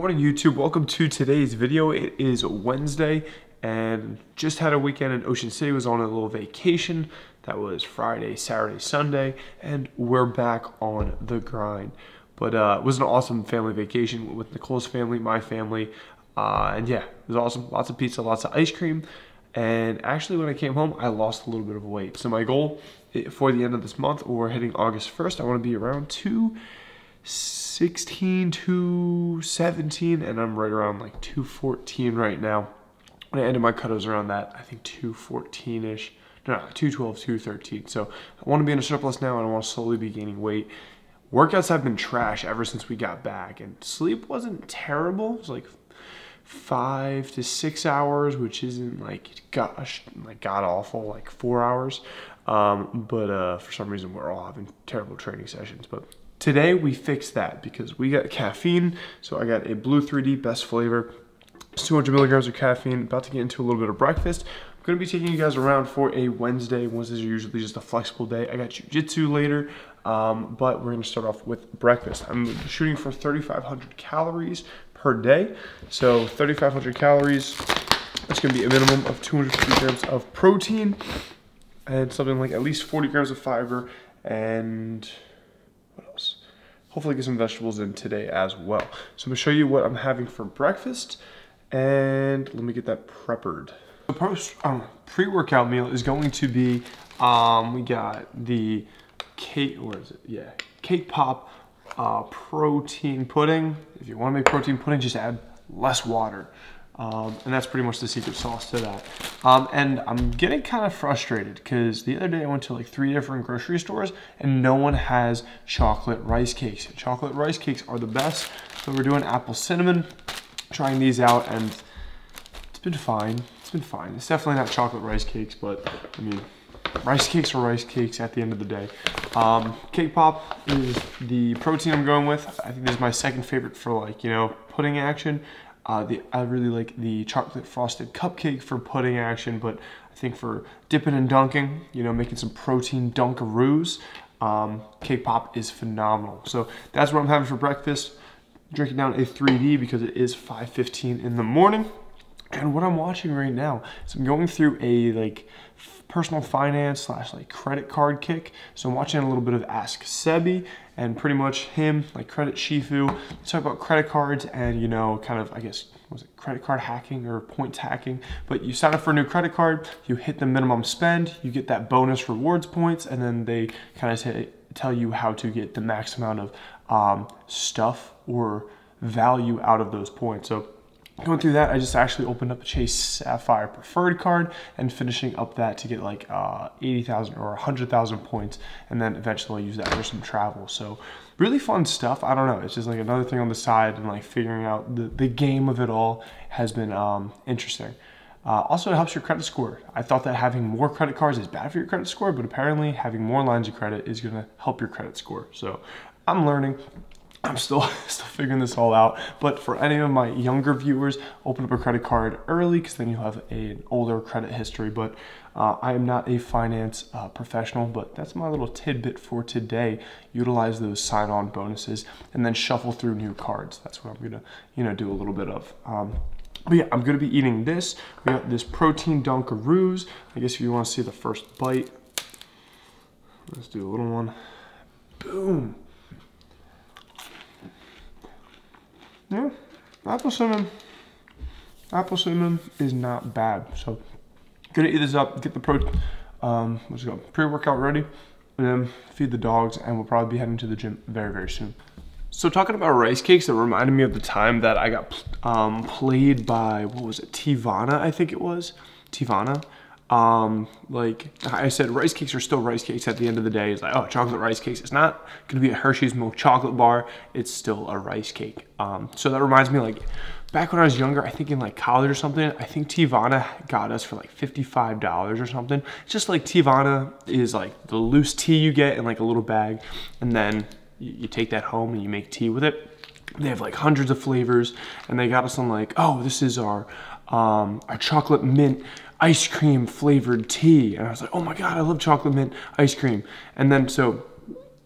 Morning YouTube, welcome to today's video. It is Wednesday and just had a weekend in Ocean City, was on a little vacation. That was Friday, Saturday, Sunday, and we're back on the grind. But it was an awesome family vacation with Nicole's family, my family, and yeah, it was awesome. Lots of pizza, lots of ice cream, and actually when I came home, I lost a little bit of weight. So my goal for the end of this month, or hitting August 1st, I want to be around 216, 217, and I'm right around like 214 right now. When I ended my cut, I was around that, I think 214-ish. No, 212, 213. So I want to be in a surplus now, and I want to slowly be gaining weight. Workouts have been trash ever since we got back, and sleep wasn't terrible. It was like 5 to 6 hours, which isn't like gosh, like god awful, like 4 hours. But for some reason we're all having terrible training sessions. But today we fixed that because we got caffeine. So I got a Blue 3D best flavor. It's 200 milligrams of caffeine. About to get into a little bit of breakfast. I'm going to be taking you guys around for a Wednesday. Wednesdays are usually just a flexible day. I got jiu-jitsu later, but we're going to start off with breakfast. I'm shooting for 3,500 calories per day. So 3,500 calories, it's going to be a minimum of 250 grams of protein and something like at least 40 grams of fiber, and what else? Hopefully get some vegetables in today as well. So I'm going to show you what I'm having for breakfast, and let me get that preppered. The pre-workout meal is going to be, we got the cake, what is it? Yeah, Cake Pop protein pudding. If you want to make protein pudding, just add less water. And that's pretty much the secret sauce to that. And I'm getting kind of frustrated because the other day I went to like 3 different grocery stores and no one has chocolate rice cakes. Chocolate rice cakes are the best. So we're doing apple cinnamon, trying these out, and it's been fine. It's been fine. It's definitely not chocolate rice cakes, but I mean, rice cakes are rice cakes at the end of the day. Cake Pop is the protein I'm going with. I think this is my second favorite for, like, you know, pudding action. I really like the chocolate frosted cupcake for pudding action, but I think for dipping and dunking, you know, making some protein Dunkaroos, Cake Pop is phenomenal. So that's what I'm having for breakfast. Drinking down a 3D because it is 5:15 in the morning. And what I'm watching right now is I'm going through a like personal finance / like credit card kick. So I'm watching a little bit of Ask Sebi, and pretty much him, like Credit Shifu. They talk about credit cards and, you know, kind of, I guess, was it credit card hacking or points hacking? But you sign up for a new credit card, you hit the minimum spend, you get that bonus rewards points, and then they kind of tell you how to get the max amount of stuff or value out of those points. So going through that, I just actually opened up a Chase Sapphire Preferred card and finishing up that to get like 80,000 or 100,000 points, and then eventually use that for some travel. So really fun stuff. I don't know, it's just like another thing on the side, and like figuring out the game of it all has been interesting. Also, it helps your credit score. I thought that having more credit cards is bad for your credit score, but apparently having more lines of credit is going to help your credit score. So I'm learning. I'm still figuring this all out, but for any of my younger viewers, open up a credit card early because then you'll have an older credit history. But I am not a finance professional, but that's my little tidbit for today. Utilize those sign-on bonuses and then shuffle through new cards. That's what I'm gonna, you know, do a little bit of. But yeah, I'm gonna be eating this. We got this protein Dunkaroos. I guess if you want to see the first bite, let's do a little one. Boom. Yeah, apple cinnamon is not bad. So gonna eat this up, get the pre-workout ready, and then feed the dogs, and we'll probably be heading to the gym very, very soon. So talking about rice cakes, it reminded me of the time that I got played by, what was it, Teavana, I think it was, Teavana. Like I said, rice cakes are still rice cakes at the end of the day. It's like, oh, chocolate rice cakes. It's not gonna be a Hershey's milk chocolate bar. It's still a rice cake. So that reminds me, like back when I was younger, I think in like college or something, I think Teavana got us for like $55 or something. It's just like Teavana is like the loose tea you get in like a little bag, and then you take that home and you make tea with it. They have like hundreds of flavors, and they got us on like, oh, this is our chocolate mint ice cream flavored tea. And I was like, oh my God, I love chocolate mint ice cream. And then so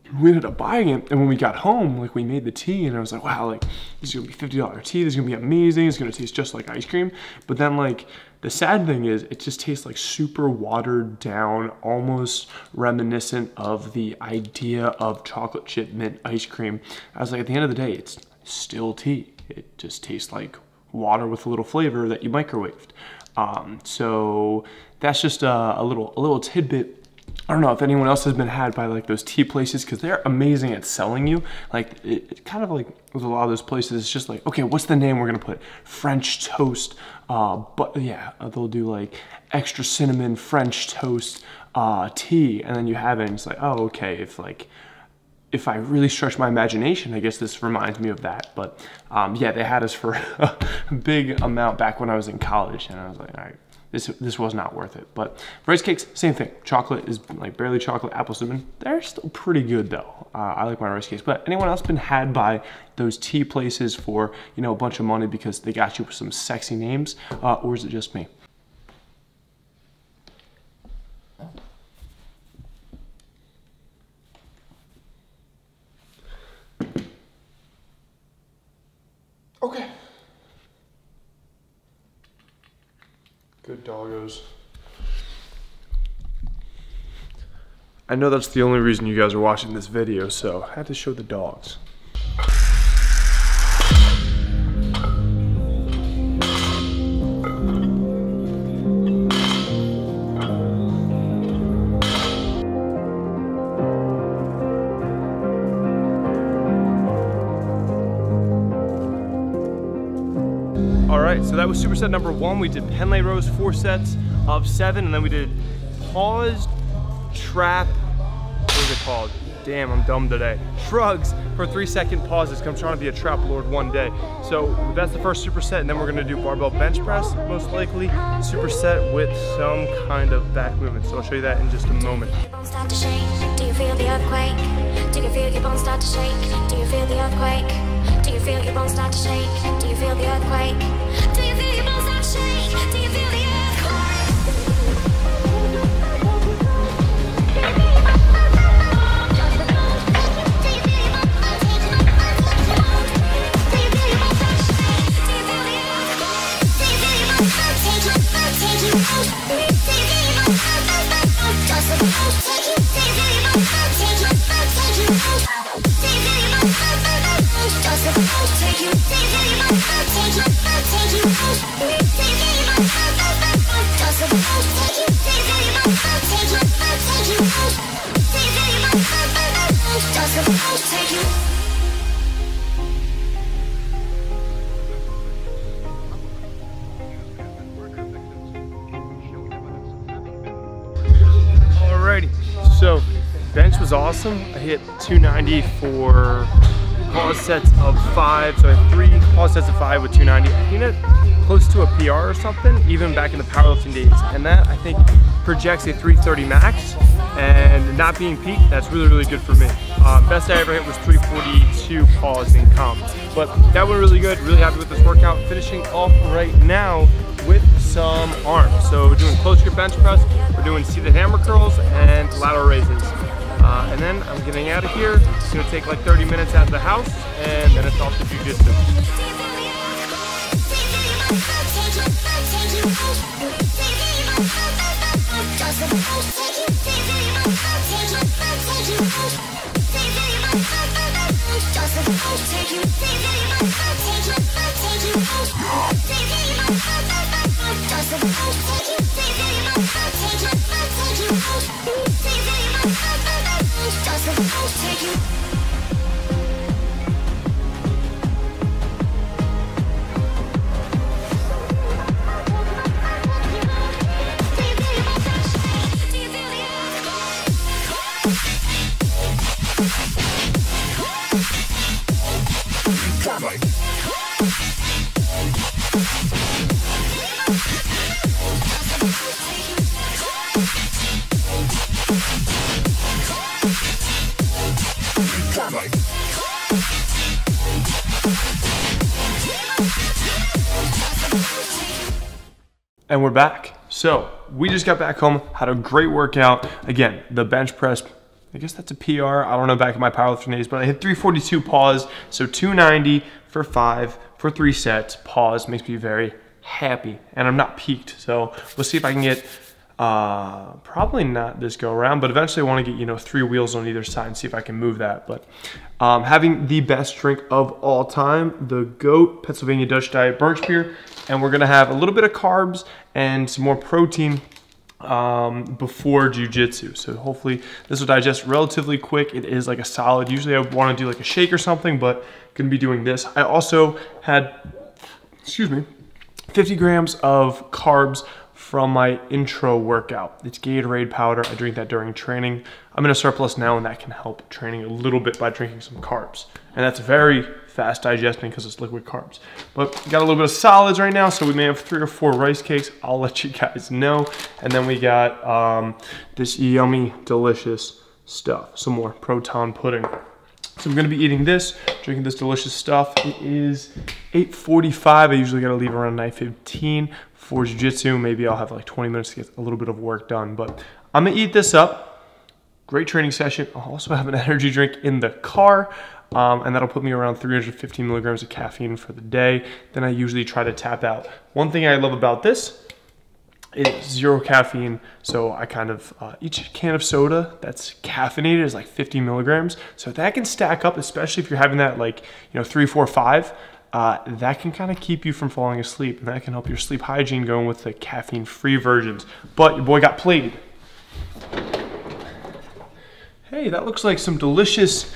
we ended up buying it, and when we got home, like we made the tea, and I was like, wow, like this is gonna be $50 tea, this is gonna be amazing, it's gonna taste just like ice cream. But then like the sad thing is it just tastes like super watered down, almost reminiscent of the idea of chocolate chip mint ice cream. I was like, at the end of the day, it's still tea. It just tastes like water with a little flavor that you microwaved. So that's just a little tidbit. I don't know if anyone else has been had by like those tea places, because they're amazing at selling you. Like it kind of like with a lot of those places, it's just like, okay, what's the name we're gonna put? French toast, but yeah, they'll do like extra cinnamon French toast tea, and then you have it, and it's like, oh, okay, if I really stretch my imagination, I guess this reminds me of that. But yeah, they had us for a big amount back when I was in college, and I was like, all right, this was not worth it. But rice cakes, same thing. Chocolate is like barely chocolate, apple cinnamon. They're still pretty good though. I like my rice cakes. But anyone else been had by those tea places for, you know, a bunch of money because they got you with some sexy names, or is it just me? Okay. Good doggos. I know that's the only reason you guys are watching this video, so I had to show the dogs. All right, so that was superset number 1. We did Penlay rows, 4 sets of 7, and then we did pause, trap, what is it called? Damn, I'm dumb today. Shrugs for 3-second pauses, because I'm trying to be a trap lord one day. So that's the first superset, and then we're gonna do barbell bench press, most likely, superset with some kind of back movement. So I'll show you that in just a moment. Do you feel the earthquake? Do you feel your bones start to shake? Do you feel the earthquake? Do you feel your bones start to shake? Do you feel the earthquake? Do you feel your bones start to shake? Do you feel the Alrighty, so bench was awesome. I hit 290 for pause sets of 5, so I had 3 pause sets of 5 with 290. I think that close to a PR or something, even back in the powerlifting days. And that, I think, projects a 330 max, and not being peak, that's really, really good for me. Best I ever hit was 342 pause in comp. But that went really good, really happy with this workout. Finishing off right now with some arms. So we're doing close grip bench press, we're doing seated hammer curls, and lateral raises. And then I'm getting out of here. It's gonna take like 30 minutes out of the house, and then it's off to jiu-jitsu. And we're back. So we just got back home, had a great workout. Again, the bench press, I guess that's a PR. I don't know back in my powerlifting days, but I hit 342 pause. So 290 for 5 for 3 sets. Pause makes me very happy, and I'm not peaked. So we'll see if I can get, probably not this go around, but eventually I want to get, you know, 3 wheels on either side and see if I can move that. But having the best drink of all time, the GOAT Pennsylvania Dutch Diet Birch Beer, and we're gonna have a little bit of carbs and some more protein before jiu-jitsu. So hopefully this will digest relatively quick. It is like a solid. Usually I want to do like a shake or something, but gonna be doing this. I also had, excuse me, 50 grams of carbs from my intro workout. It's Gatorade powder. I drink that during training. I'm in a surplus now, and that can help training a little bit by drinking some carbs. And that's very fast digesting because it's liquid carbs. But got a little bit of solids right now, so we may have 3 or 4 rice cakes. I'll let you guys know. And then we got this yummy, delicious stuff. Some more proton pudding. So I'm gonna be eating this, drinking this delicious stuff. It is 8:45. I usually gotta leave around 9:15 for jiu-jitsu. Maybe I'll have like 20 minutes to get a little bit of work done, but I'm gonna eat this up. Great training session. I'll also have an energy drink in the car, and that'll put me around 315 milligrams of caffeine for the day. Then I usually try to tap out. One thing I love about this, it's 0 caffeine, so I kind of, each can of soda that's caffeinated is like 50 milligrams. So that can stack up, especially if you're having that like, you know, 3, 4, 5. That can kind of keep you from falling asleep, and that can help your sleep hygiene going with the caffeine-free versions. But your boy got played. Hey, that looks like some delicious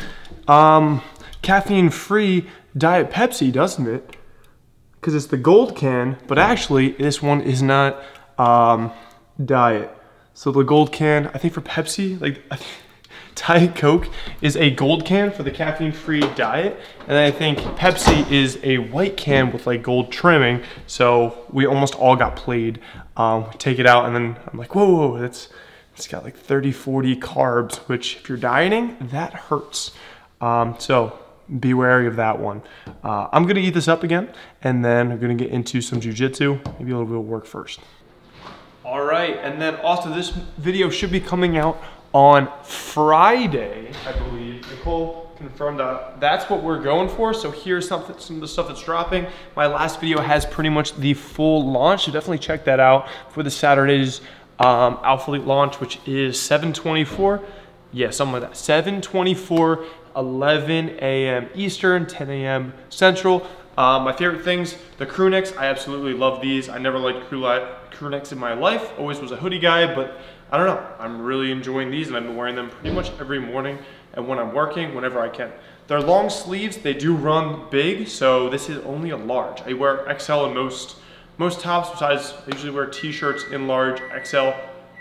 caffeine-free Diet Pepsi, doesn't it? Because it's the gold can, but actually this one is not diet. So the gold can, I think for Pepsi, like Diet Coke is a gold can for the caffeine-free diet, and then I think Pepsi is a white can with like gold trimming. So we almost all got played. Take it out, and then I'm like, whoa, it's got like 30, 40 carbs, which if you're dieting, that hurts. So be wary of that one. I'm gonna eat this up again, and then I'm gonna get into some jiu-jitsu, maybe a little bit of work first. All right, and then also this video should be coming out on Friday, I believe. Nicole confirmed that's what we're going for. So here's some of the stuff that's dropping. My last video has pretty much the full launch, so definitely check that out for the Saturday's Alpha Elite launch, which is 7:24. Yeah, something like that. 7:24, 11 a.m. Eastern, 10 a.m. Central. My favorite things, the crew necks. I absolutely love these. I never liked crew necks in my life. Always was a hoodie guy, but I don't know. I'm really enjoying these, and I've been wearing them pretty much every morning and when I'm working, whenever I can. They're long sleeves. They do run big, so this is only a large. I wear XL in most tops. Besides, I usually wear t-shirts in large, XL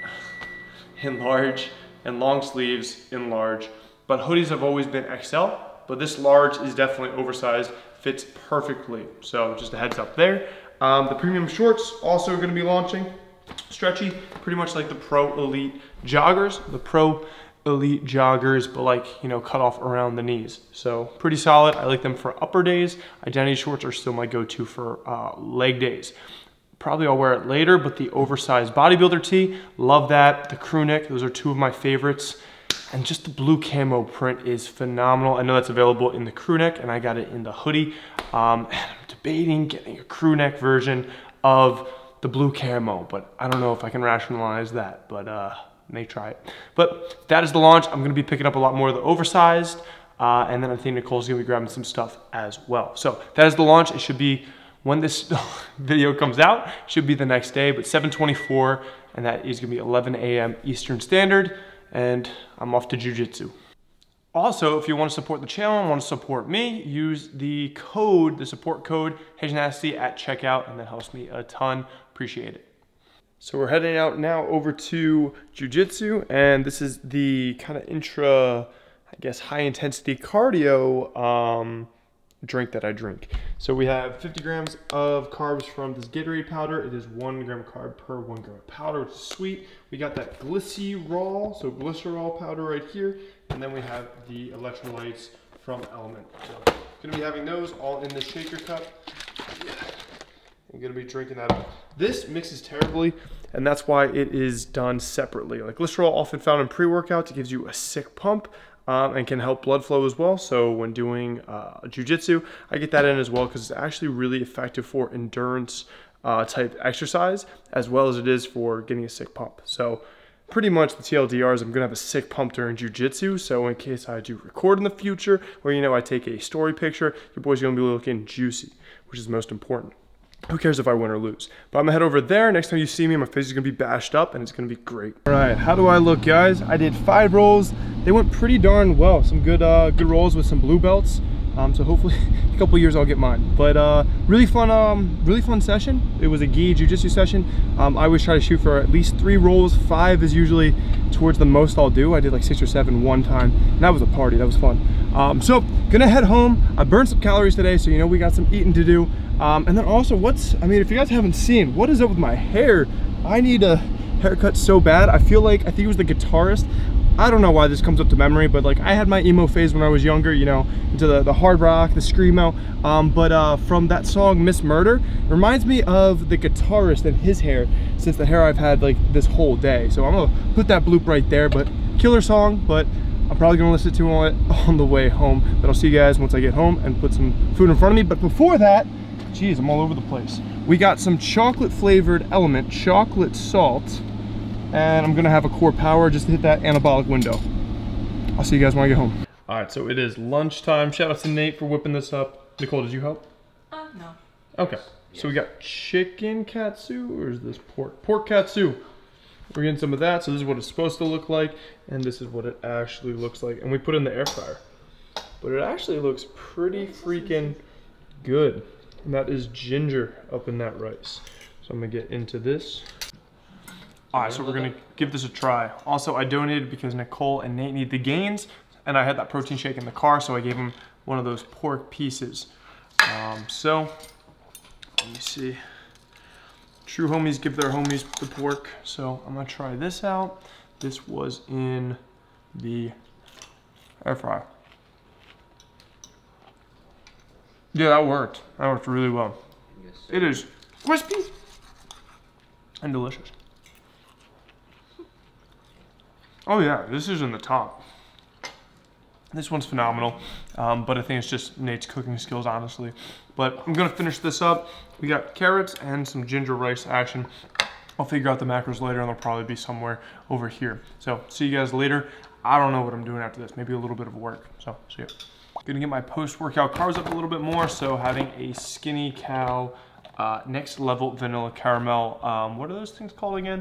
in large, and long sleeves in large. But hoodies have always been XL, but this large is definitely oversized, fits perfectly. So just a heads up there. The premium shorts also going to be launching. Stretchy, pretty much like the Pro Elite joggers. The Pro Elite joggers, but like, you know, cut off around the knees. So pretty solid. I like them for upper days. Identity shorts are still my go-to for leg days. Probably I'll wear it later, but the oversized bodybuilder tee, love that. The crew neck, those are 2 of my favorites. And just the blue camo print is phenomenal. I know that's available in the crew neck, and I got it in the hoodie. And I'm debating getting a crew neck version of the blue camo, but I don't know if I can rationalize that, but may try it. But that is the launch. I'm gonna be picking up a lot more of the oversized, and then I think Nicole's gonna be grabbing some stuff as well. So that is the launch. It should be, when this video comes out, should be the next day, but 7:24, and that is gonna be 11 a.m. Eastern Standard, and I'm off to jiu-jitsu. Also, if you want to support the channel and want to support me, use the code, the support code, HedgeNasty at checkout, and that helps me a ton. Appreciate it. So we're heading out now over to jiu-jitsu, and this is the kind of intra, I guess, high intensity cardio drink that I drink. So we have 50 grams of carbs from this Gatorade powder. It is 1 gram carb per 1 gram of powder, which is sweet. We got that glycerol, so glycerol powder right here. And then we have the electrolytes from Element. So gonna be having those all in the shaker cup. Yeah. I'm gonna be drinking that up. This mixes terribly, and that's why it is done separately. Like glycerol, often found in pre-workouts, it gives you a sick pump and can help blood flow as well. So when doing jiu-jitsu, I get that in as well because it's actually really effective for endurance type exercise as well as it is for getting a sick pump. So pretty much the TLDR is I'm gonna have a sick pump during jiu-jitsu. So in case I do record in the future, or I take a story picture, your boy's gonna be looking juicy, which is most important. Who cares if I win or lose? But I'm gonna head over there. Next time you see me, my face is gonna be bashed up and it's gonna be great. All right, how do I look, guys? I did 5 rolls. They went pretty darn well. Some good rolls with some blue belts. So hopefully a couple years I'll get mine. But really fun session. It was a gi jiu-jitsu session. I always try to shoot for at least 3 rolls. 5 is usually towards the most I'll do. I did like 6 or 7 one time, and that was a party. That was fun. So gonna head home. I burned some calories today, so we got some eating to do. And then also, if you guys haven't seen, what is up with my hair? I need a haircut so bad. I think it was the guitarist. I don't know why this comes up to memory, but like I had my emo phase when I was younger, into the hard rock, the screamo. But from that song Miss Murder, it reminds me of the guitarist and his hair, since the hair I've had like this whole day. So I'm gonna put that bloop right there. But killer song, but I'm probably gonna listen to it on the way home. But I'll see you guys once I get home and put some food in front of me. But before that, geez, I'm all over the place. We got some chocolate flavored Element chocolate salt. And I'm gonna have a core power just to hit that anabolic window. I'll see you guys when I get home. All right, so it is lunchtime. Shout out to Nate for whipping this up. Nicole, did you help? No. Okay, so we got chicken katsu, or is this pork? Pork katsu. We're getting some of that, so this is what it's supposed to look like, and this is what it actually looks like. And we put it in the air fryer. But it actually looks pretty freaking good. And that is ginger up in that rice. So I'm gonna get into this. All right, so we're gonna give this a try. Also, I donated because Nicole and Nate need the gains, and I had that protein shake in the car, so I gave them one of those pork pieces. So, let me see. True homies give their homies the pork, so I'm gonna try this out. This was in the air fryer. Yeah, that worked. That worked really well. Yes. It is crispy and delicious. Oh yeah, this is in the top. This one's phenomenal, but I think it's just Nate's cooking skills, honestly. But I'm gonna finish this up. We got carrots and some ginger rice action. I'll figure out the macros later, and they'll probably be somewhere over here. So see you guys later. I don't know what I'm doing after this. Maybe a little bit of work. So see ya. Gonna get my post-workout carbs up a little bit more. So having a Skinny Cow next level vanilla caramel. What are those things called again?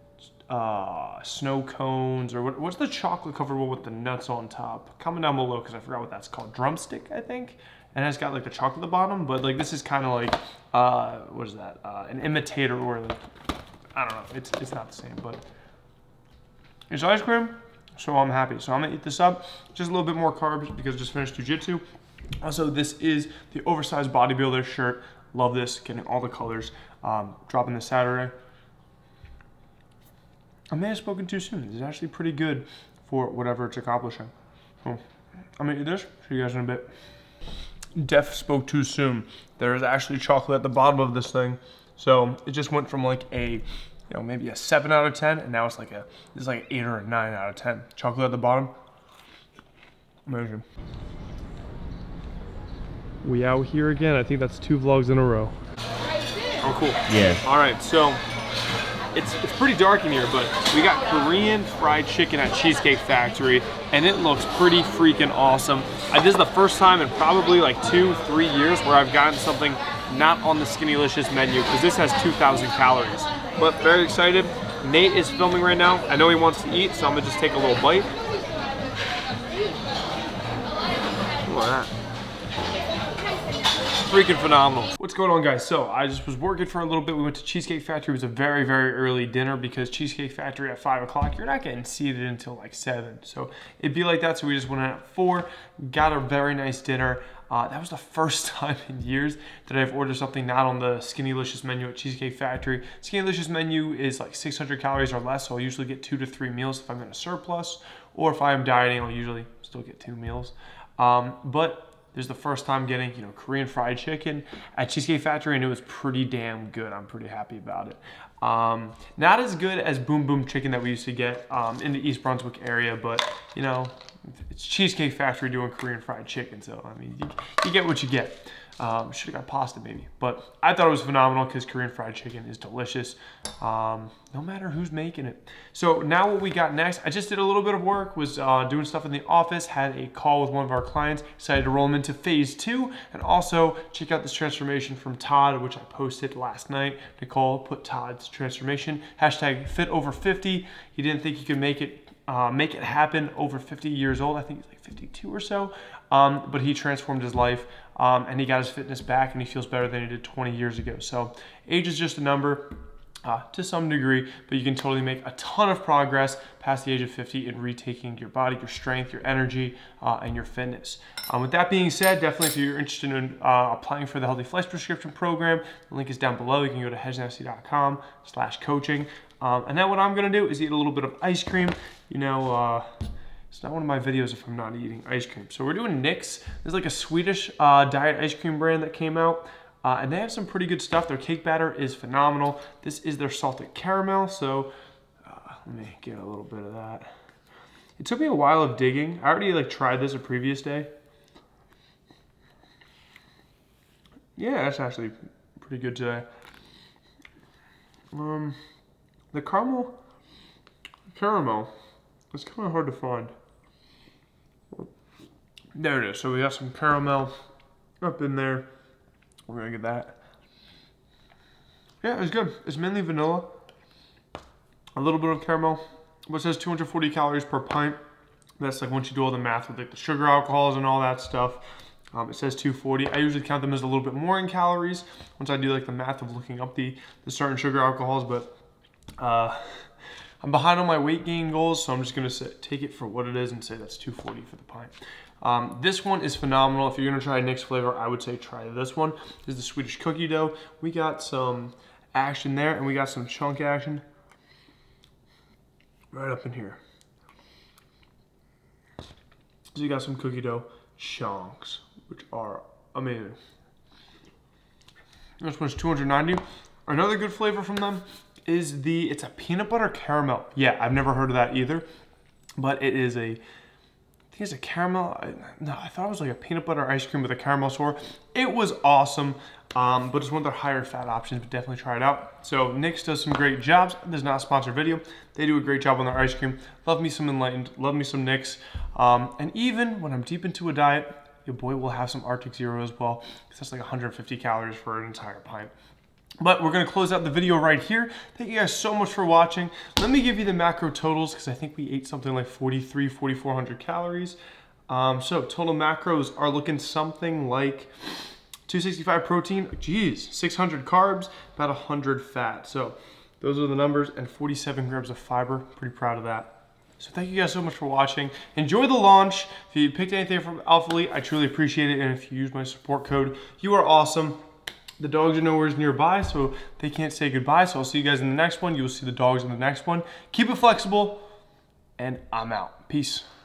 Snow cones, or what's the chocolate covered one with the nuts on top? Comment down below because I forgot what that's called. Drumstick, I think. And it's got like the chocolate at the bottom, but like this is kind of like what is that? An imitator, or like, I don't know. It's not the same, but it's ice cream, so I'm happy. So I'm gonna eat this up. Just a little bit more carbs because I just finished jiu-jitsu. Also, this is the oversized bodybuilder shirt. Love this. Getting all the colors. Dropping this Saturday. I may have spoken too soon. This is actually pretty good for whatever it's accomplishing. So, I'm gonna eat this. See you guys in a bit. Def spoke too soon. There is actually chocolate at the bottom of this thing. So it just went from like a, maybe a 7 out of 10, and now it's like an 8 or a 9 out of 10. Chocolate at the bottom. Amazing. We out here again. I think that's 2 vlogs in a row. Oh, cool. Yeah. All right, so it's pretty dark in here, but we got Korean fried chicken at Cheesecake Factory, and it looks pretty freaking awesome. This is the first time in probably like 2-3 years where I've gotten something not on the Skinnylicious menu, because this has 2,000 calories. But very excited. Nate is filming right now. I know he wants to eat, so I'm gonna just take a little bite. Look at that. Freaking phenomenal. What's going on, guys? So I just was working for a little bit. We went to Cheesecake Factory. It was a very, very early dinner because Cheesecake Factory at 5 o'clock, you're not getting seated until like 7. So it'd be like that. So we just went out at 4, got a very nice dinner. That was the first time in years that I've ordered something not on the Skinnylicious menu at Cheesecake Factory. Skinnylicious menu is like 600 calories or less, so I'll usually get 2 to 3 meals if I'm in a surplus, or if I'm dieting, I'll usually still get 2 meals. But This is the first time getting, you know, Korean fried chicken at Cheesecake Factory, and it was pretty damn good. I'm pretty happy about it. Not as good as Boom Boom Chicken that we used to get in the East Brunswick area, but, you know, it's Cheesecake Factory doing Korean fried chicken, so, I mean, you get what you get. Should have got pasta maybe, but I thought it was phenomenal because Korean fried chicken is delicious, no matter who's making it. So now what we got next, I just did a little bit of work, was doing stuff in the office, had a call with one of our clients, decided to roll them into phase 2, and also check out this transformation from Todd, which I posted last night. Nicole put Todd's transformation, hashtag #FitOver50. He didn't think he could make it happen over 50 years old. I think he's like 52 or so, but he transformed his life. And he got his fitness back, and he feels better than he did 20 years ago. So age is just a number to some degree, but you can totally make a ton of progress past the age of 50 in retaking your body, your strength, your energy, and your fitness. With that being said, definitely if you're interested in applying for the Healthy Flex prescription program, the link is down below. You can go to hedgenfc.com/coaching. And then what I'm gonna do is eat a little bit of ice cream. You know, it's not one of my videos if I'm not eating ice cream. So we're doing Nix. There's like a Swedish diet ice cream brand that came out. And they have some pretty good stuff. Their cake batter is phenomenal. This is their salted caramel. So let me get a little bit of that. It took me a while of digging. I already like tried this a previous day. Yeah, that's actually pretty good today. The caramel, it's kind of hard to find. There it is. So we got some caramel up in there. We're gonna get that. Yeah, it's good. It's mainly vanilla. A little bit of caramel. But it says 240 calories per pint. That's like once you do all the math with like the sugar alcohols and all that stuff. It says 240. I usually count them as a little bit more in calories once I do like the math of looking up the certain sugar alcohols, but I'm behind on my weight gain goals, so I'm just gonna take it for what it is and say that's 240 for the pint. This one is phenomenal. If you're gonna try Nix flavor, I would say try this one. This is the Swedish cookie dough. We got some action there, and we got some chunk action right up in here. So you got some cookie dough chunks, which are amazing. This one's 290. Another good flavor from them is it's a peanut butter caramel. Yeah, I've never heard of that either, but it is I think it's a caramel. No, I thought it was like a peanut butter ice cream with a caramel swirl. It was awesome, but it's one of their higher fat options, but definitely try it out. So Nix does some great jobs. This is not a sponsored video. They do a great job on their ice cream. Love me some Enlightened, love me some Nix. And even when I'm deep into a diet, your boy will have some Arctic Zero as well, because that's like 150 calories for an entire pint. But we're gonna close out the video right here. Thank you guys so much for watching. Let me give you the macro totals, because I think we ate something like 4,400 calories. So total macros are looking something like 265 protein, geez, 600 carbs, about 100 fat. So those are the numbers, and 47 grams of fiber. Pretty proud of that. So thank you guys so much for watching. Enjoy the launch. If you picked anything from Alpha Elite, I truly appreciate it. And if you use my support code, you are awesome. The dogs are nowhere nearby, so they can't say goodbye. So I'll see you guys in the next one. You will see the dogs in the next one. Keep it flexible, and I'm out. Peace.